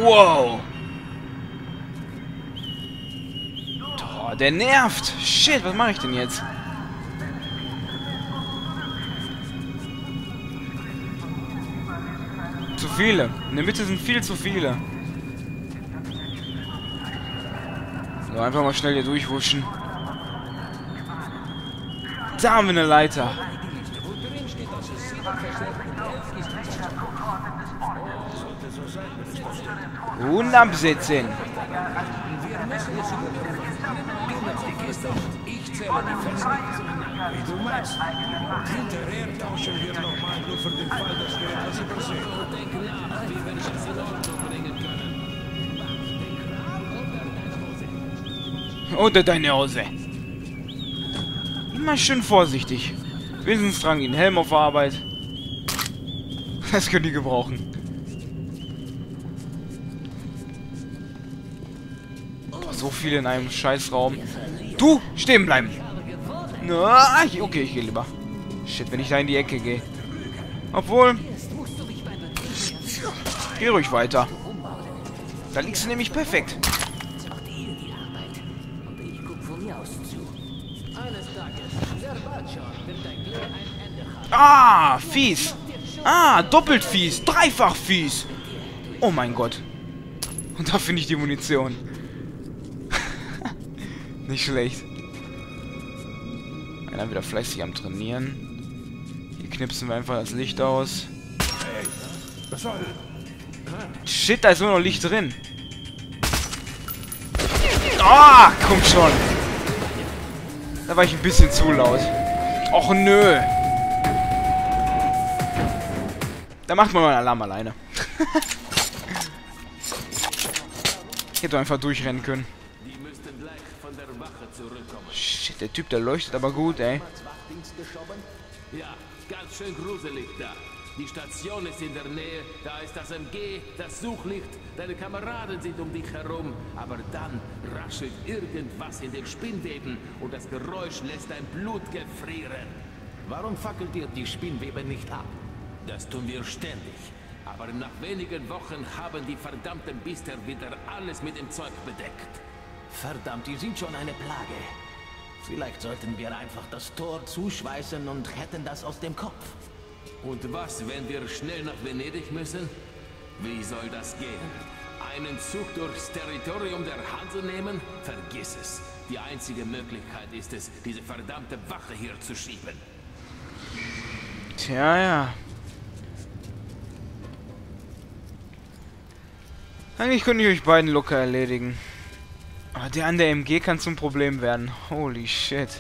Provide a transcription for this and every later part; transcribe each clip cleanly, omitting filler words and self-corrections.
Wow. Oh, der nervt. Shit, was mache ich denn jetzt? Zu viele. In der Mitte sind viel zu viele. So, einfach mal schnell hier durchwuschen. Da haben wir eine Leiter. Und absitzen. Ich zähle die Fässer. Wie du meinst. Hinterher tauschen wir nochmal nur für den Fall, dass wir etwas übersehen. Denk nach, wie wir es in Ordnung bringen können. Unter deine Hose. Immer schön vorsichtig. Wenigstens tragen die einen Helm auf Arbeit. Das können die gebrauchen. Boah, so viele in einem Scheißraum. Du, stehen bleiben. Na, okay, ich gehe lieber. Shit, wenn ich da in die Ecke gehe. Obwohl. Geh ruhig weiter. Da liegst du nämlich perfekt. Ah, fies. Ah, doppelt fies. Dreifach fies. Oh mein Gott. Und da finde ich die Munition. Nicht schlecht. Einer wieder fleißig am Trainieren. Hier knipsen wir einfach das Licht aus. Shit, da ist nur noch Licht drin. Ah, komm schon. Da war ich ein bisschen zu laut. Och nö. Da macht man mal einen Alarm alleine. Ich hätte einfach durchrennen können. Shit, der Typ, der leuchtet aber gut, ey. Ja, ganz schön gruselig da. Die Station ist in der Nähe, da ist das MG, das Suchlicht, deine Kameraden sind um dich herum, aber dann raschelt irgendwas in den Spinnweben und das Geräusch lässt dein Blut gefrieren. Warum fackelt ihr die Spinnwebe nicht ab? Das tun wir ständig, aber nach wenigen Wochen haben die verdammten Biester wieder alles mit dem Zeug bedeckt. Verdammt, die sind schon eine Plage. Vielleicht sollten wir einfach das Tor zuschweißen und hätten das aus dem Kopf. Und was, wenn wir schnell nach Venedig müssen? Wie soll das gehen? Einen Zug durchs Territorium der Hanse nehmen? Vergiss es. Die einzige Möglichkeit ist es, diese verdammte Wache hier zu schieben. Tja, ja. Eigentlich könnte ich euch beiden locker erledigen. Aber der an der MG kann zum Problem werden. Holy shit.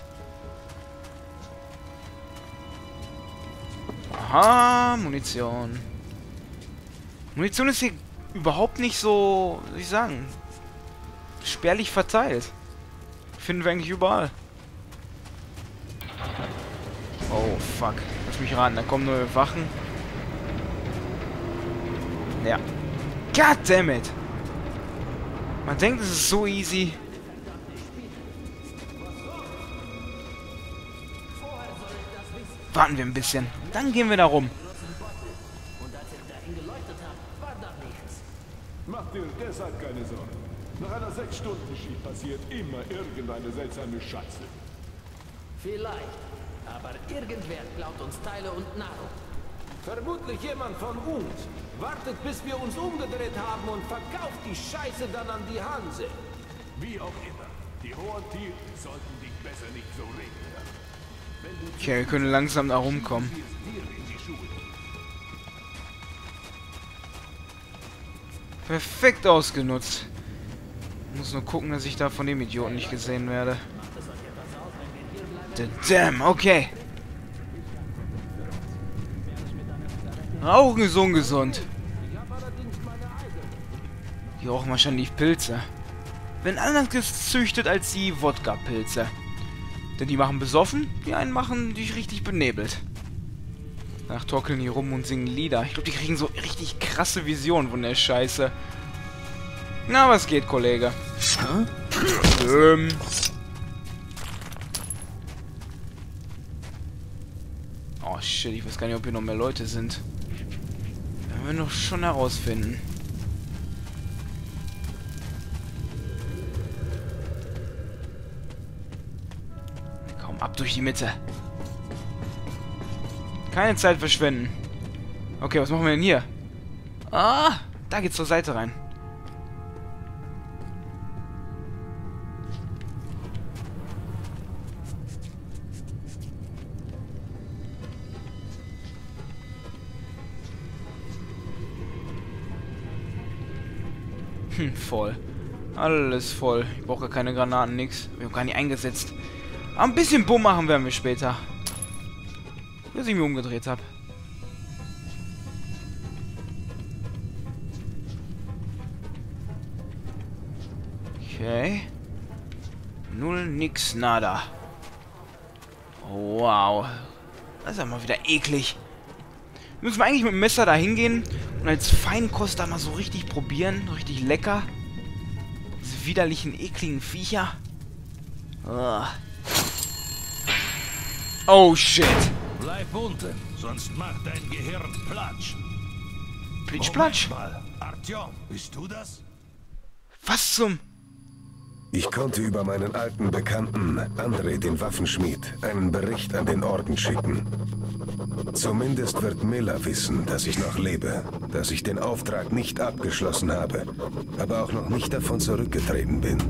Aha, Munition. Munition ist hier überhaupt nicht so, wie soll ich sagen, spärlich verteilt. Finden wir eigentlich überall. Oh, fuck. Lass mich raten, da kommen neue Wachen. Ja. Goddammit! Man denkt, es ist so easy. Warten wir ein bisschen. Dann gehen wir da rum. Mach dir deshalb keine Sorgen. Nach einer 6-Stunden-Schicht passiert immer irgendeine seltsame Scheiße. Vielleicht. Aber irgendwer klaut uns Teile und Nahrung. Vermutlich jemand von uns. Wartet, bis wir uns umgedreht haben und verkauft die Scheiße dann an die Hanse. Wie auch immer. Die hohen Tiere sollten dich besser nicht so reden hören. Okay, wir können langsam da rumkommen. Perfekt ausgenutzt. Muss nur gucken, dass ich da von dem Idioten nicht gesehen werde. Damn, okay. Rauchen ist ungesund. Die rauchen wahrscheinlich Pilze. Wenn anders gezüchtet als die Wodka-Pilze. Denn die machen besoffen, die einen machen dich richtig benebelt. Danach torkeln die rum und singen Lieder. Ich glaube, die kriegen so richtig krasse Visionen von der Scheiße. Na, was geht, Kollege? Oh, shit, ich weiß gar nicht, ob hier noch mehr Leute sind. Werden wir noch schon herausfinden. Ab durch die Mitte. Keine Zeit verschwenden. Okay, was machen wir denn hier? Ah, da geht's zur Seite rein. Voll. Alles voll. Ich brauche gar keine Granaten, nix. Wir haben gar nicht eingesetzt. Aber ein bisschen Bumm machen werden wir später. Bis ich mich umgedreht habe. Okay. Null, nix, nada. Wow. Das ist ja mal wieder eklig. Müssen wir eigentlich mit dem Messer da hingehen und als Feinkost da mal so richtig probieren. Richtig lecker. Diese widerlichen, ekligen Viecher. Oh, shit. Bleib unten, sonst macht dein Gehirn Platsch. Plitsch-Platsch. Mal, Artyom, bist du das? Was zum... Ich konnte über meinen alten Bekannten, Andrei, den Waffenschmied, einen Bericht an den Orden schicken. Zumindest wird Miller wissen, dass ich noch lebe, dass ich den Auftrag nicht abgeschlossen habe, aber auch noch nicht davon zurückgetreten bin.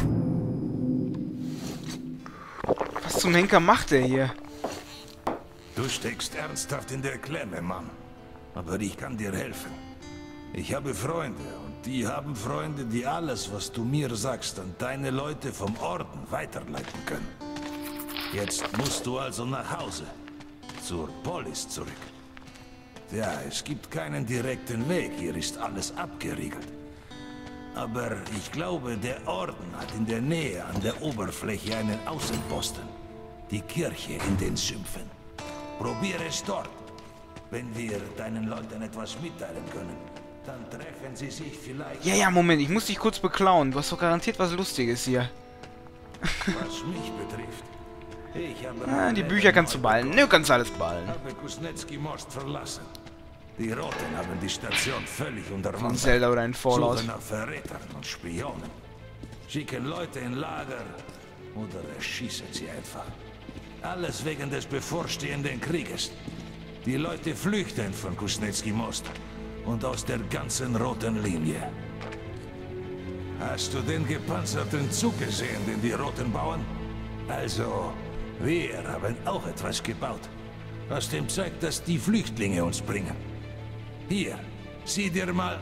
Was zum Henker macht er hier? Du steckst ernsthaft in der Klemme, Mann. Aber ich kann dir helfen. Ich habe Freunde und die haben Freunde, die alles, was du mir sagst, an deine Leute vom Orden weiterleiten können. Jetzt musst du also nach Hause. Zur Polis zurück. Ja, es gibt keinen direkten Weg, hier ist alles abgeriegelt. Aber ich glaube, der Orden hat in der Nähe an der Oberfläche einen Außenposten. Die Kirche in den Sümpfen. Probiere es dort. Wenn wir deinen Leuten etwas mitteilen können, dann treffen sie sich vielleicht... Ja, Moment, ich muss dich kurz beklauen. Du hast doch garantiert was Lustiges hier. Was mich betrifft. Ich habe Die Bücher kannst du behalten. Ne, du kannst alles behalten. habe Kuznetski Most verlassen. Die Roten haben die Station völlig unterwandert. Von Zelda oder ein Fallout. Suchen nach Verrätern und Spionen. Schicken Leute in Lager oder erschießen sie einfach. Alles wegen des bevorstehenden Krieges. Die Leute flüchten von Kuznetski Most und aus der ganzen roten Linie. Hast du den gepanzerten Zug gesehen, den die Roten bauen? Also, wir haben auch etwas gebaut. Aus dem Zeug, das die Flüchtlinge uns bringen. Hier, sieh dir mal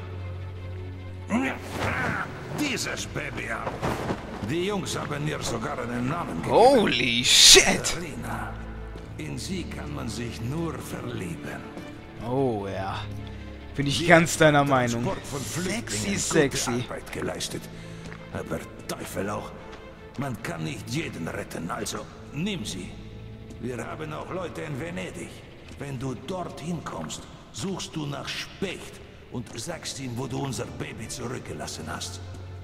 dieses Baby an. Die Jungs haben ihr sogar einen Namen gegeben. Holy shit! Serena. In sie kann man sich nur verlieben. Oh ja. Bin ich ganz deiner Meinung. Transport von Flüchtlingen Sexy. gute Arbeit geleistet. Aber Teufel auch. Man kann nicht jeden retten, also nimm sie. Wir haben auch Leute in Venedig. Wenn du dorthin kommst, suchst du nach Specht und sagst ihm, wo du unser Baby zurückgelassen hast.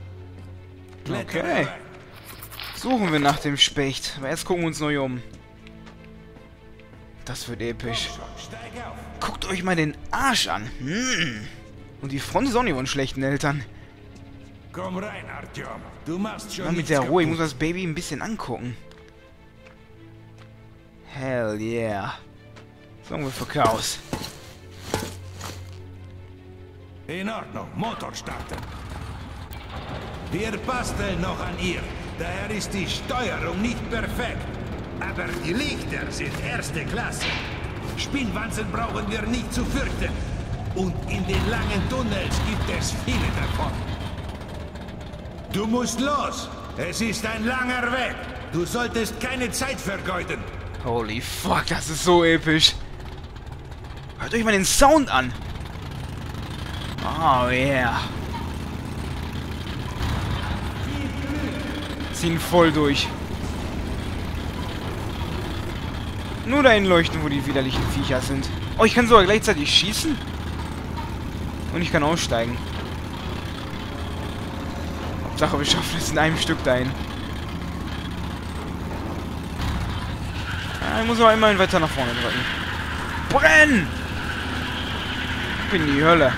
Okay. Suchen wir nach dem Specht. Aber erst gucken wir uns neu um. Das wird episch. Steig auf. Guckt euch mal den Arsch an. Und die Front ist auch nicht von schlechten Eltern. Komm rein, Artyom. Du machst schon Mal mit nichts der Ruhe, ich muss kaputt. das Baby ein bisschen angucken. Hell yeah. Sagen wir für Chaos. In Ordnung, Motor starten. Wir basteln noch an ihr. Daher ist die Steuerung nicht perfekt. Aber die Lichter sind erste Klasse. Spinnwanzen brauchen wir nicht zu fürchten. Und in den langen Tunnels gibt es viele davon. Du musst los. Es ist ein langer Weg. Du solltest keine Zeit vergeuden. Holy fuck, das ist so episch. Hört euch mal den Sound an. Oh yeah. Ziehen voll durch. Nur dahin leuchten, wo die widerlichen Viecher sind. Oh, ich kann sogar gleichzeitig schießen. Und ich kann aussteigen. Hauptsache, wir schaffen es in einem Stück dahin. Ja, ich muss aber immerhin weiter nach vorne drücken. Brenn! Ab in die Hölle.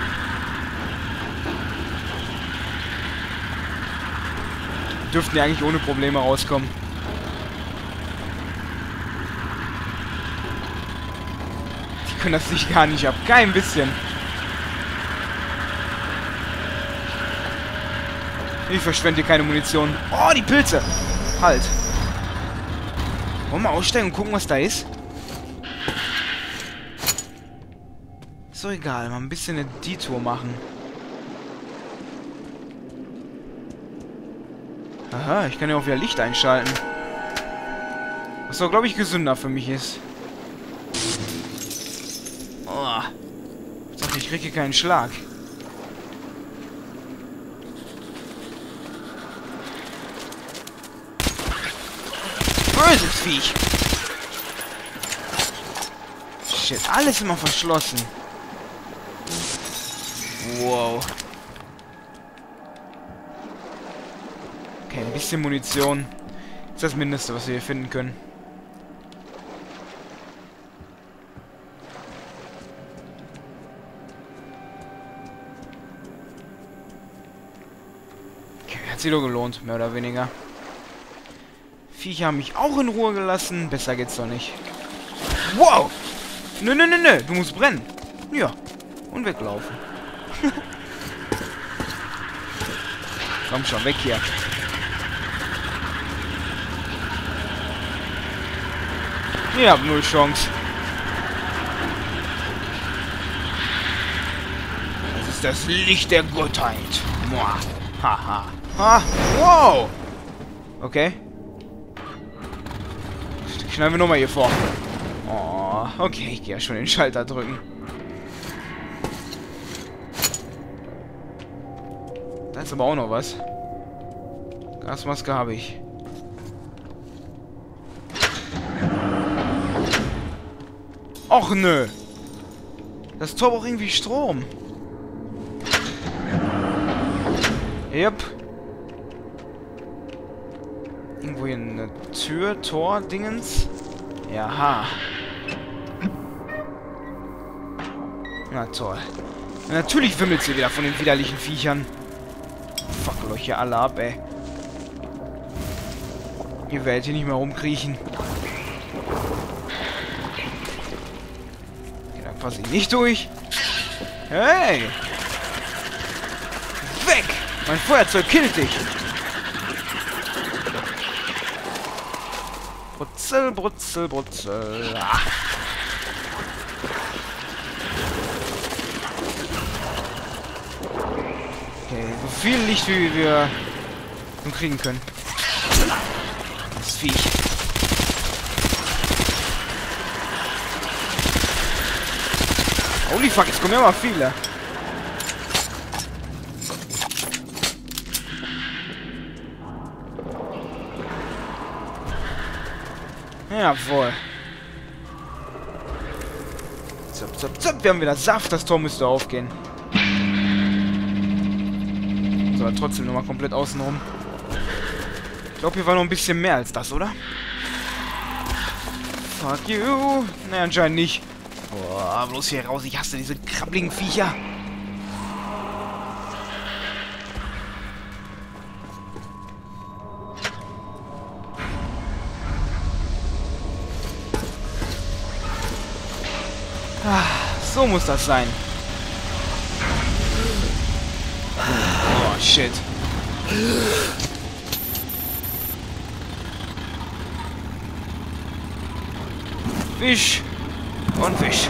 Dürften ja eigentlich ohne Probleme rauskommen. können das nicht gar nicht ab. Kein bisschen. Ich verschwende keine Munition. Oh, die Pilze. Halt. Wollen wir aussteigen und gucken, was da ist? Ist doch egal. Mal ein bisschen eine Detour machen. Aha, ich kann ja auch wieder Licht einschalten. Was doch, glaube ich, gesünder für mich ist. Oh. Ich dachte, ich kriege keinen Schlag. Böses Viech. Shit, alles immer verschlossen. Wow. Okay, ein bisschen Munition. Ist das Mindeste, was wir hier finden können. Okay, hat sich doch gelohnt, mehr oder weniger. Viecher haben mich auch in Ruhe gelassen. Besser geht's doch nicht. Wow! Nö, nö, nö, nö. Du musst brennen. Ja. Und weglaufen. Komm schon, weg hier. Ihr habt null Chance. Das ist das Licht der Gottheit. Moah. Haha. Ha. Wow! Okay. Knallen wir nochmal hier vor. Oh, okay, ich gehe ja schon den Schalter drücken. Da ist aber auch noch was. Gasmaske habe ich. Och nö. Das Tor braucht irgendwie Strom. Yep. Irgendwo hier eine Tür, Tor, Dingens. Jaha. Na toll. Ja, natürlich wimmelt sie wieder von den widerlichen Viechern. Fuck euch hier alle ab, ey. Ihr werdet hier nicht mehr rumkriechen. Okay, dann passe ich nicht durch. Hey! Weg! Mein Feuerzeug killt dich! Brutzel, Brutzel, Brutzel. Ah. Okay, so viel Licht, wie wir nun kriegen können. Das Viech. Holy fuck, jetzt kommen ja mal viele. Jawohl. Zap, zap, zap. Wir haben wieder Saft. Das Tor müsste aufgehen. So, aber trotzdem nochmal komplett außenrum. Ich glaube, hier war noch ein bisschen mehr als das, oder? Fuck you. Ne, anscheinend nicht. Boah, bloß hier raus. Ich hasse diese krabbligen Viecher. So muss das sein. Oh, shit. Wisch. Und wisch.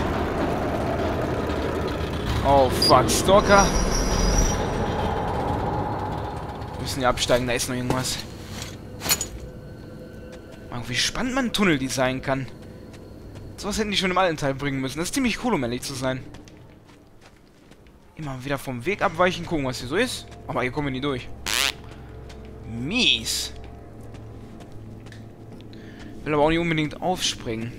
Oh, fuck. Stalker. Wir müssen hier absteigen. Da ist noch irgendwas. Mann, wie spannend man einen Tunnel designen kann. Sowas hätten die schon im alten Teil bringen müssen. Das ist ziemlich cool, um ehrlich zu sein. Immer wieder vom Weg abweichen, gucken, was hier so ist. Aber hier kommen wir nie durch. Mies. Will aber auch nicht unbedingt aufspringen.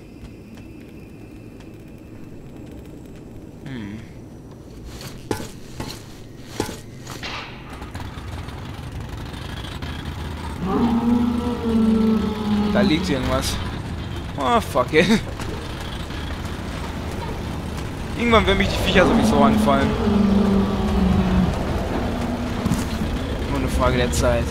Da liegt irgendwas. Oh, fuck it. Irgendwann werden mich die Viecher sowieso anfallen. Nur eine Frage der Zeit.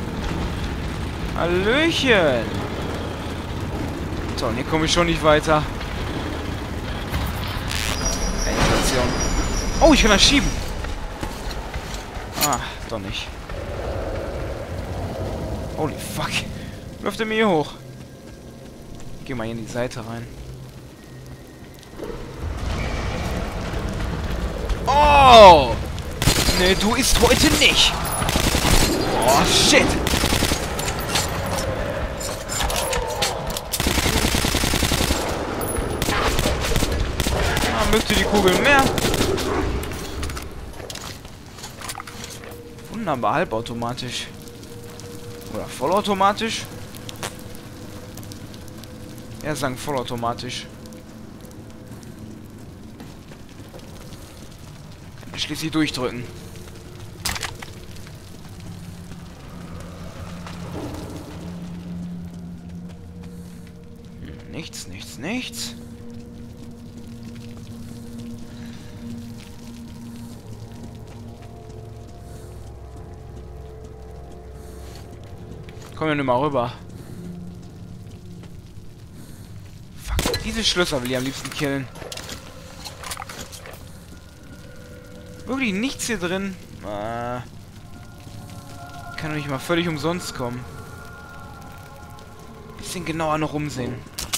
Hallöchen! So, und hier komme ich schon nicht weiter. Munition. Oh, ich kann das schieben. Ah, doch nicht. Holy fuck. Läuft er mir hier hoch? Geh mal hier in die Seite rein. Oh! Nee, du isst heute nicht. Oh, shit. Möchte die Kugeln mehr. Wunderbar, halbautomatisch. Oder vollautomatisch. Er sagen vollautomatisch. Kann ich schließlich durchdrücken. Nichts, nichts, nichts. Komm ja nicht mal rüber. Fuck, diese Schlösser will ich am liebsten killen. Wirklich nichts hier drin. Kann doch nicht mal völlig umsonst kommen. Bisschen genauer noch umsehen.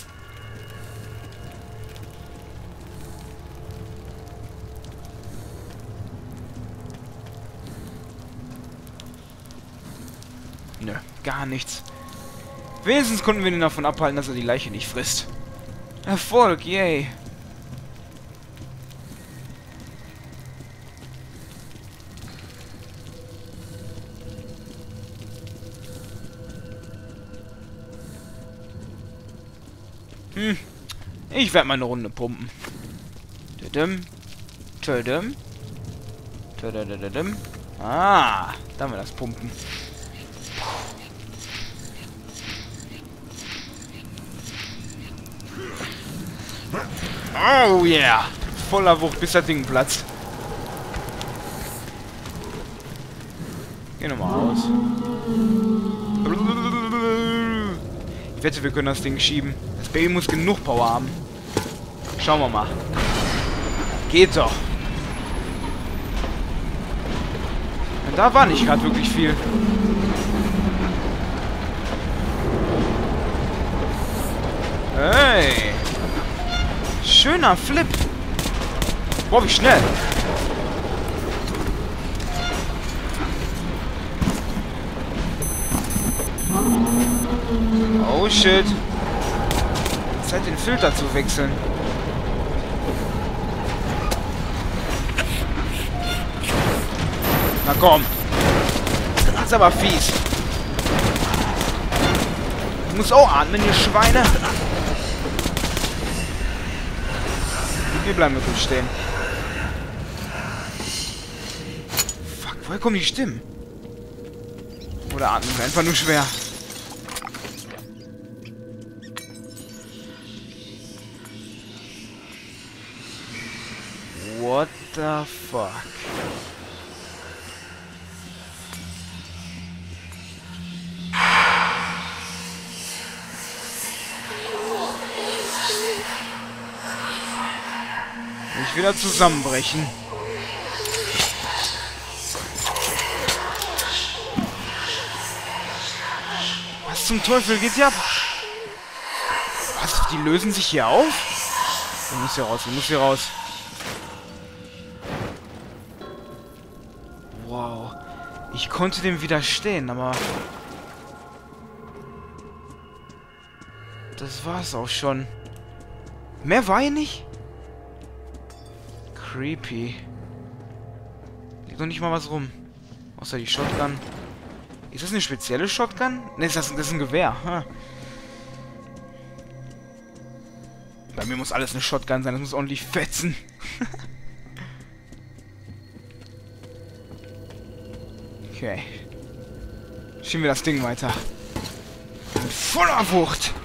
Nö, gar nichts. Wenigstens konnten wir ihn davon abhalten, dass er die Leiche nicht frisst. Erfolg, yay. Ich werde mal eine Runde pumpen. Ah, da haben wir das Pumpen. Oh yeah! Voller Wucht, bis das Ding platzt. Geh nochmal aus. Ich wette, wir können das Ding schieben. Das Baby muss genug Power haben. Schauen wir mal. Geht doch. Und da war nicht gerade wirklich viel. Hey! Schöner Flip. Boah, wie schnell. Oh shit. Zeit, den Filter zu wechseln. Na komm. Das ist aber fies. Du musst auch atmen, ihr Schweine. Wir bleiben gut stehen. Fuck, woher kommen die Stimmen? Oder atmen wir einfach nur schwer? What the fuck? Nicht wieder zusammenbrechen. Was zum Teufel geht hier ab? Was? Die lösen sich hier auf? Ich muss hier raus, ich muss hier raus. Wow. Ich konnte dem widerstehen, aber... Das war's auch schon. Mehr war hier nicht? Creepy. Liegt noch nicht mal was rum. Außer die Shotgun. Ist das eine spezielle Shotgun? Ne, das ist ein Gewehr. Ha. Bei mir muss alles eine Shotgun sein. Das muss ordentlich fetzen. Okay. Schieben wir das Ding weiter. Mit voller Wucht.